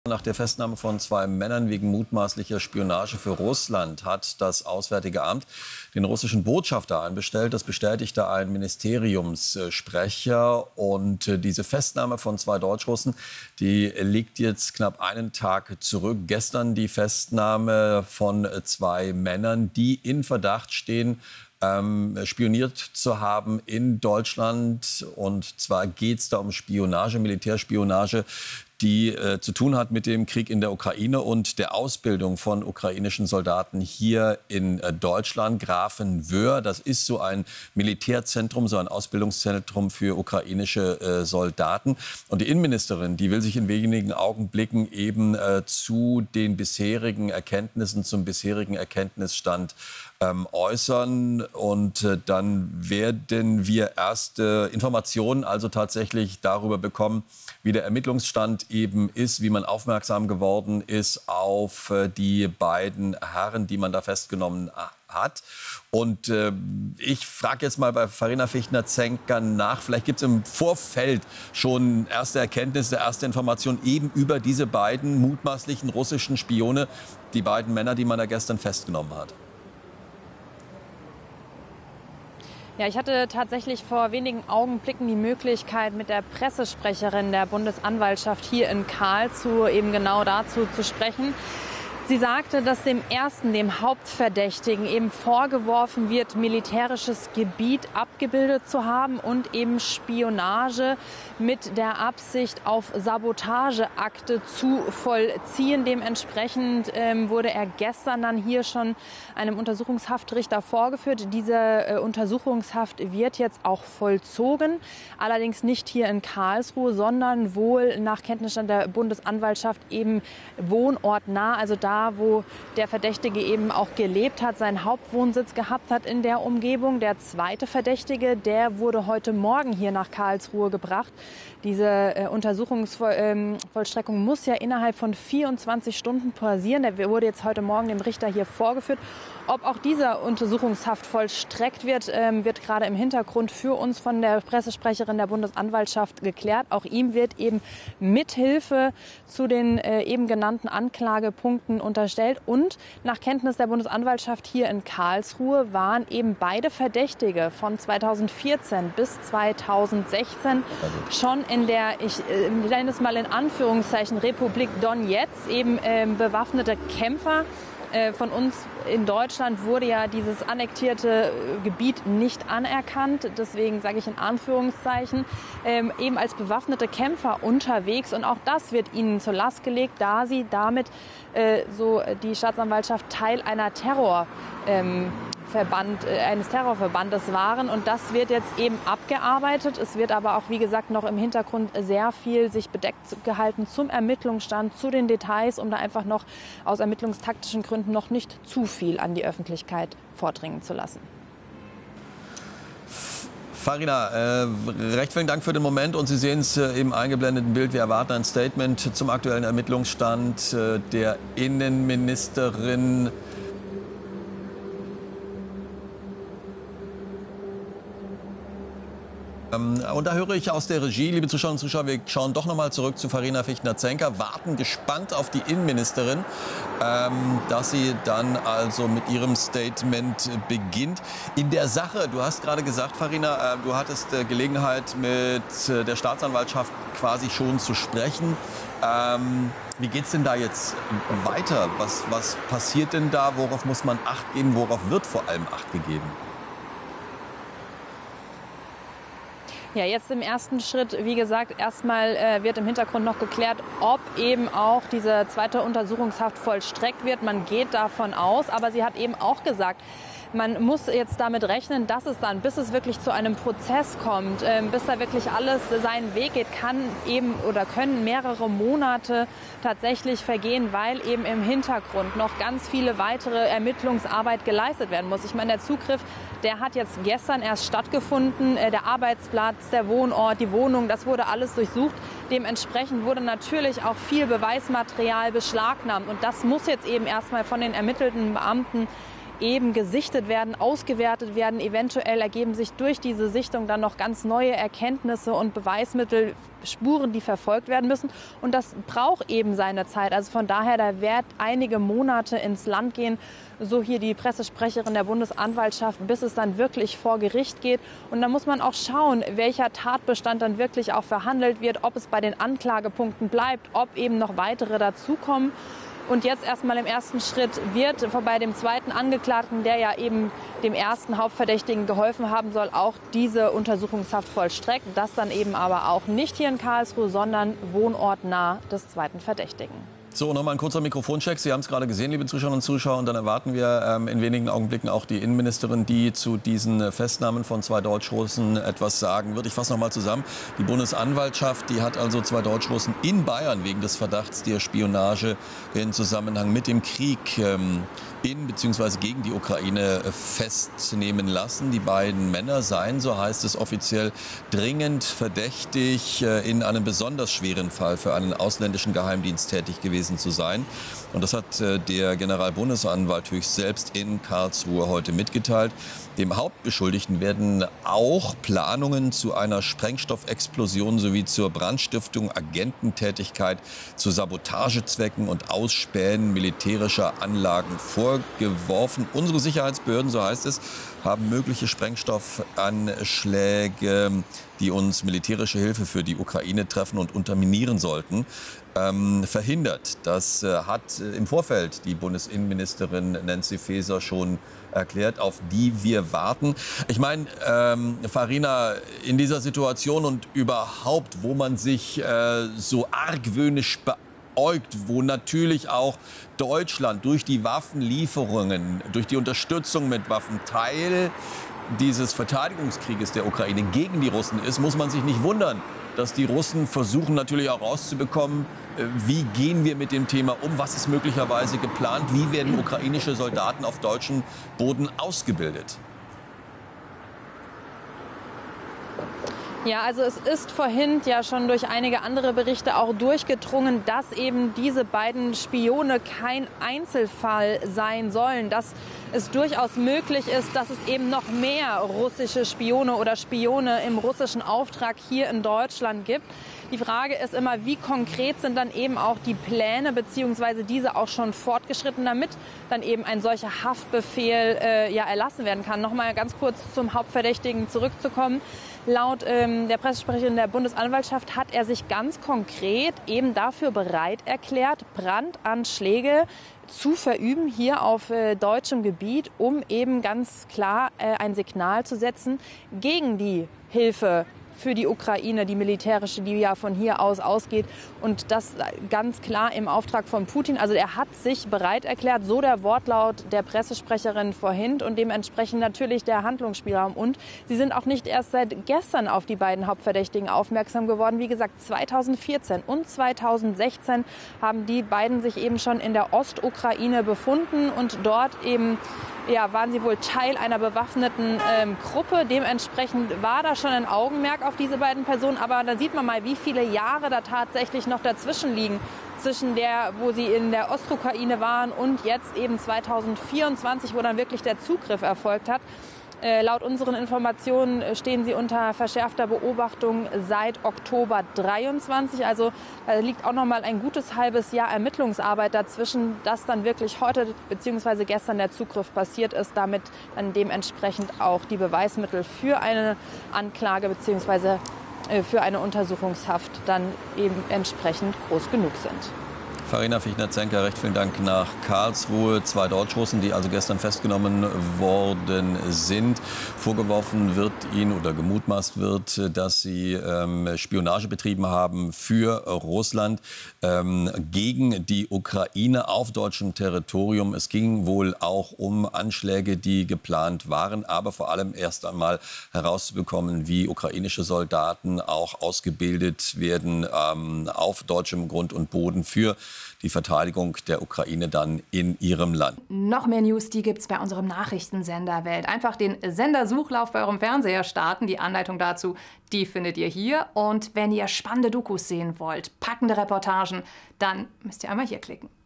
Nach der Festnahme von 2 Männern wegen mutmaßlicher Spionage für Russland hat das Auswärtige Amt den russischen Botschafter einbestellt. Das bestätigte ein Ministeriumssprecher. Und diese Festnahme von 2 Deutschrussen, die liegt jetzt knapp einen Tag zurück. Gestern die Festnahme von 2 Männern, die in Verdacht stehen, spioniert zu haben in Deutschland. Und zwar geht es da um Spionage, Militärspionage, die zu tun hat mit dem Krieg in der Ukraine und der Ausbildung von ukrainischen Soldaten hier in Deutschland. Grafenwöhr, das ist so ein Militärzentrum, so ein Ausbildungszentrum für ukrainische Soldaten. Und die Innenministerin, die will sich in wenigen Augenblicken eben zu den bisherigen Erkenntnissen, zum bisherigen Erkenntnisstand äußern. Und dann werden wir erste Informationen also tatsächlich darüber bekommen, wie der Ermittlungsstand eben ist, wie man aufmerksam geworden ist auf die beiden Herren, die man da festgenommen hat. Und ich frage jetzt mal bei Farina Fichtner-Zenker nach. Vielleicht gibt es im Vorfeld schon erste Erkenntnisse, erste Informationen eben über diese beiden mutmaßlichen russischen Spione, die beiden Männer, die man da gestern festgenommen hat. Ja, ich hatte tatsächlich vor wenigen Augenblicken die Möglichkeit, mit der Pressesprecherin der Bundesanwaltschaft hier in Karlsruhe eben genau dazu zu sprechen. Sie sagte, dass dem Hauptverdächtigen, eben vorgeworfen wird, militärisches Gebiet abgebildet zu haben und eben Spionage mit der Absicht, auf Sabotageakte zu vollziehen. Dementsprechend wurde er gestern dann hier schon einem Untersuchungshaftrichter vorgeführt. Diese Untersuchungshaft wird jetzt auch vollzogen, allerdings nicht hier in Karlsruhe, sondern wohl nach Kenntnisstand der Bundesanwaltschaft eben wohnortnah, also da, wo der Verdächtige eben auch gelebt hat, seinen Hauptwohnsitz gehabt hat in der Umgebung. Der zweite Verdächtige, der wurde heute Morgen hier nach Karlsruhe gebracht. Diese Untersuchungsvollstreckung muss ja innerhalb von 24 Stunden passieren. Der wurde jetzt heute Morgen dem Richter hier vorgeführt. Ob auch dieser Untersuchungshaft vollstreckt wird, wird gerade im Hintergrund für uns von der Pressesprecherin der Bundesanwaltschaft geklärt. Auch ihm wird eben Mithilfe zu den eben genannten Anklagepunkten unterstellt. Und nach Kenntnis der Bundesanwaltschaft hier in Karlsruhe waren eben beide Verdächtige von 2014 bis 2016 schon in der, ich nenne es mal in Anführungszeichen, Republik Donezk, eben bewaffnete Kämpfer. Von uns in Deutschland wurde ja dieses annektierte Gebiet nicht anerkannt. Deswegen sage ich in Anführungszeichen, eben als bewaffnete Kämpfer unterwegs. Und auch das wird ihnen zur Last gelegt, da sie damit, so die Staatsanwaltschaft, Teil einer eines Terrorverbandes waren. Und das wird jetzt eben abgearbeitet. Es wird aber auch, wie gesagt, noch im Hintergrund sehr viel sich bedeckt gehalten zum Ermittlungsstand, zu den Details, um da einfach noch aus ermittlungstaktischen Gründen noch nicht zu viel an die Öffentlichkeit vordringen zu lassen. Farina, recht vielen Dank für den Moment. Und Sie sehen es im eingeblendeten Bild. Wir erwarten ein Statement zum aktuellen Ermittlungsstand der Innenministerin. Und da höre ich aus der Regie, liebe Zuschauerinnen und Zuschauer, wir schauen doch noch mal zurück zu Farina Fichtner-Zenker, warten gespannt auf die Innenministerin, dass sie dann also mit ihrem Statement beginnt. In der Sache, du hast gerade gesagt, Farina, du hattest Gelegenheit, mit der Staatsanwaltschaft quasi schon zu sprechen. Wie geht es denn da jetzt weiter? Was passiert denn da? Worauf muss man Acht geben? Worauf wird vor allem Acht gegeben? Ja, jetzt im ersten Schritt, wie gesagt, erstmal wird im Hintergrund noch geklärt, ob eben auch diese zweite Untersuchungshaft vollstreckt wird. Man geht davon aus, aber sie hat eben auch gesagt, man muss jetzt damit rechnen, dass es dann, bis es wirklich zu einem Prozess kommt, bis da wirklich alles seinen Weg geht, können mehrere Monate tatsächlich vergehen, weil eben im Hintergrund noch ganz viele weitere Ermittlungsarbeit geleistet werden muss. Ich meine, der Zugriff, der hat jetzt gestern erst stattgefunden. Der Arbeitsplatz, der Wohnort, die Wohnung, das wurde alles durchsucht. Dementsprechend wurde natürlich auch viel Beweismaterial beschlagnahmt. Und das muss jetzt eben erstmal von den ermittelnden Beamten eben gesichtet werden, ausgewertet werden. Eventuell ergeben sich durch diese Sichtung dann noch ganz neue Erkenntnisse und Beweismittel, Spuren, die verfolgt werden müssen. Und das braucht eben seine Zeit. Also von daher, da wird einige Monate ins Land gehen, so hier die Pressesprecherin der Bundesanwaltschaft, bis es dann wirklich vor Gericht geht. Und da muss man auch schauen, welcher Tatbestand dann wirklich auch verhandelt wird, ob es bei den Anklagepunkten bleibt, ob eben noch weitere dazukommen. Und jetzt erstmal im ersten Schritt wird bei dem zweiten Angeklagten, der ja eben dem ersten Hauptverdächtigen geholfen haben soll, auch diese Untersuchungshaft vollstreckt. Das dann eben aber auch nicht hier in Karlsruhe, sondern wohnortnah des zweiten Verdächtigen. So, nochmal ein kurzer Mikrofoncheck. Sie haben es gerade gesehen, liebe Zuschauerinnen und Zuschauer. Und dann erwarten wir in wenigen Augenblicken auch die Innenministerin, die zu diesen Festnahmen von 2 Deutschrussen etwas sagen wird. Ich fasse nochmal zusammen. Die Bundesanwaltschaft, die hat also 2 Deutschrussen in Bayern wegen des Verdachts der Spionage in Zusammenhang mit dem Krieg in bzw. gegen die Ukraine festnehmen lassen. Die beiden Männer seien, so heißt es offiziell, dringend verdächtig, in einem besonders schweren Fall für einen ausländischen Geheimdienst tätig gewesen zu sein. Und das hat der Generalbundesanwalt höchst selbst in Karlsruhe heute mitgeteilt. Dem Hauptbeschuldigten werden auch Planungen zu einer Sprengstoffexplosion sowie zur Brandstiftung, Agententätigkeit zu Sabotagezwecken und Ausspähen militärischer Anlagen vorgeworfen. Unsere Sicherheitsbehörden, so heißt es, haben mögliche Sprengstoffanschläge, die uns militärische Hilfe für die Ukraine treffen und unterminieren sollten, verhindert. Das hat im Vorfeld die Bundesinnenministerin Nancy Faeser schon erklärt, auf die wir warten. Ich meine, Farina, in dieser Situation und überhaupt, wo man sich so argwöhnisch beäugt, wo natürlich auch Deutschland durch die Waffenlieferungen, durch die Unterstützung mit Waffen Teil dieses Verteidigungskrieges der Ukraine gegen die Russen ist, muss man sich nicht wundern, dass die Russen versuchen natürlich auch rauszubekommen, wie gehen wir mit dem Thema um, was ist möglicherweise geplant, wie werden ukrainische Soldaten auf deutschem Boden ausgebildet. Ja, also es ist vorhin ja schon durch einige andere Berichte auch durchgedrungen, dass eben diese beiden Spione kein Einzelfall sein sollen, dass es durchaus möglich ist, dass es eben noch mehr russische Spione oder Spione im russischen Auftrag hier in Deutschland gibt. Die Frage ist immer, wie konkret sind dann eben auch die Pläne beziehungsweise diese auch schon fortgeschritten, damit dann eben ein solcher Haftbefehl erlassen werden kann. Nochmal ganz kurz zum Hauptverdächtigen zurückzukommen. Laut der Pressesprecherin der Bundesanwaltschaft hat er sich ganz konkret eben dafür bereit erklärt, Brandanschläge zu verüben hier auf deutschem Gebiet, um eben ganz klar ein Signal zu setzen gegen die Hilfe für die Ukraine, die militärische, die ja von hier aus ausgeht. Und das ganz klar im Auftrag von Putin. Also er hat sich bereit erklärt, so der Wortlaut der Pressesprecherin vorhin und dementsprechend natürlich der Handlungsspielraum. Und sie sind auch nicht erst seit gestern auf die beiden Hauptverdächtigen aufmerksam geworden. Wie gesagt, 2014 und 2016 haben die beiden sich eben schon in der Ostukraine befunden und dort eben waren sie wohl Teil einer bewaffneten Gruppe. Dementsprechend war da schon ein Augenmerk auf diese beiden Personen. Aber da sieht man mal, wie viele Jahre da tatsächlich noch dazwischen liegen. Zwischen der, wo sie in der Ostukraine waren und jetzt eben 2024, wo dann wirklich der Zugriff erfolgt hat. Laut unseren Informationen stehen sie unter verschärfter Beobachtung seit Oktober 23. Also da liegt auch noch mal ein gutes halbes Jahr Ermittlungsarbeit dazwischen, dass dann wirklich heute bzw. gestern der Zugriff passiert ist, damit dann dementsprechend auch die Beweismittel für eine Anklage bzw. für eine Untersuchungshaft dann eben entsprechend groß genug sind. Farina Fichtner-Zenker, recht vielen Dank nach Karlsruhe. 2 Deutschrussen, die also gestern festgenommen worden sind. Vorgeworfen wird ihnen oder gemutmaßt wird, dass sie Spionage betrieben haben für Russland gegen die Ukraine auf deutschem Territorium. Es ging wohl auch um Anschläge, die geplant waren, aber vor allem erst einmal herauszubekommen, wie ukrainische Soldaten auch ausgebildet werden auf deutschem Grund und Boden für die Verteidigung der Ukraine dann in ihrem Land. Noch mehr News, die gibt's bei unserem Nachrichtensender Welt. Einfach den Sendersuchlauf bei eurem Fernseher starten. Die Anleitung dazu, die findet ihr hier. Und wenn ihr spannende Dokus sehen wollt, packende Reportagen, dann müsst ihr einmal hier klicken.